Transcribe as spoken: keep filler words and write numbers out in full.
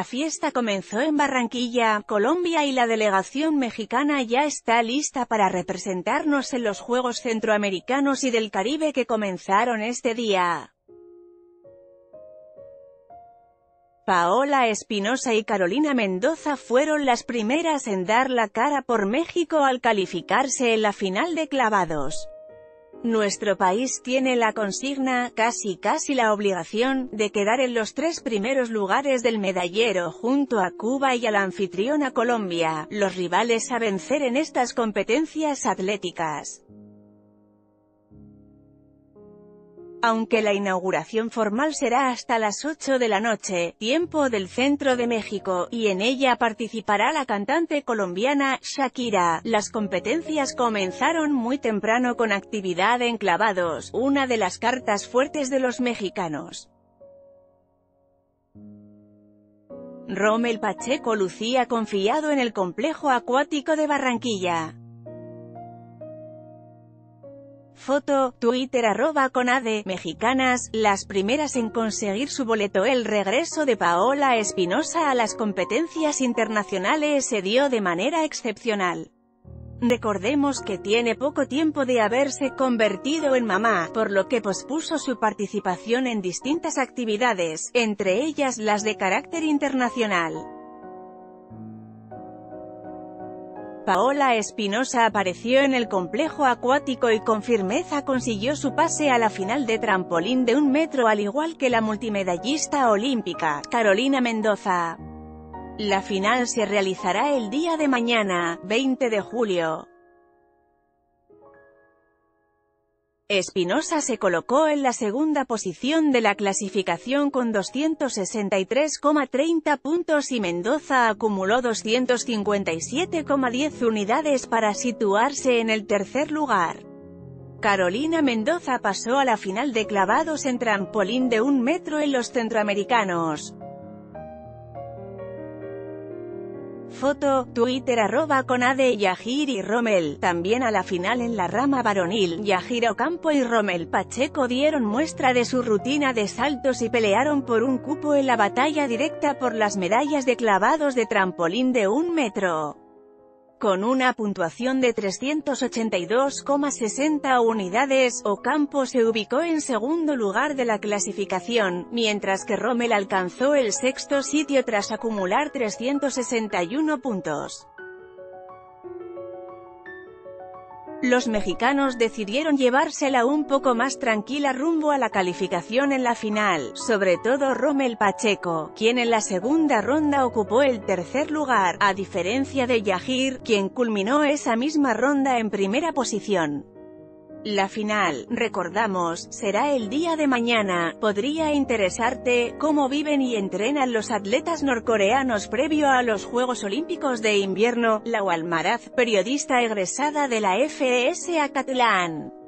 La fiesta comenzó en Barranquilla, Colombia y la delegación mexicana ya está lista para representarnos en los Juegos Centroamericanos y del Caribe que comenzaron este día. Paola Espinosa y Carolina Mendoza fueron las primeras en dar la cara por México al calificarse en la final de clavados. Nuestro país tiene la consigna, casi casi la obligación, de quedar en los tres primeros lugares del medallero junto a Cuba y a la anfitriona Colombia, los rivales a vencer en estas competencias atléticas. Aunque la inauguración formal será hasta las ocho de la noche, tiempo del centro de México, y en ella participará la cantante colombiana, Shakira, las competencias comenzaron muy temprano con actividad en clavados, una de las cartas fuertes de los mexicanos. Rommel Pacheco lucía confiado en el complejo acuático de Barranquilla. Foto, Twitter arroba Conade, mexicanas, las primeras en conseguir su boleto. El regreso de Paola Espinosa a las competencias internacionales se dio de manera excepcional. Recordemos que tiene poco tiempo de haberse convertido en mamá, por lo que pospuso su participación en distintas actividades, entre ellas las de carácter internacional. Paola Espinosa apareció en el complejo acuático y con firmeza consiguió su pase a la final de trampolín de un metro al igual que la multimedallista olímpica, Carolina Mendoza. La final se realizará el día de mañana, veinte de julio. Espinosa se colocó en la segunda posición de la clasificación con doscientos sesenta y tres coma treinta puntos y Mendoza acumuló doscientos cincuenta y siete coma diez unidades para situarse en el tercer lugar. Carolina Mendoza pasó a la final de clavados en trampolín de un metro en los Centroamericanos. Foto, Twitter arroba Conade, Yajir y Rommel. También a la final en la rama varonil, Yajir Ocampo y Rommel Pacheco dieron muestra de su rutina de saltos y pelearon por un cupo en la batalla directa por las medallas de clavados de trampolín de un metro. Con una puntuación de trescientos ochenta y dos coma sesenta unidades, Ocampo se ubicó en segundo lugar de la clasificación, mientras que Rommel alcanzó el sexto sitio tras acumular trescientos sesenta y uno puntos. Los mexicanos decidieron llevársela un poco más tranquila rumbo a la calificación en la final, sobre todo Rommel Pacheco, quien en la segunda ronda ocupó el tercer lugar, a diferencia de Yajir, quien culminó esa misma ronda en primera posición. La final, recordamos, será el día de mañana. Podría interesarte cómo viven y entrenan los atletas norcoreanos previo a los Juegos Olímpicos de Invierno. Lau Almaraz, periodista egresada de la F E S Acatlán.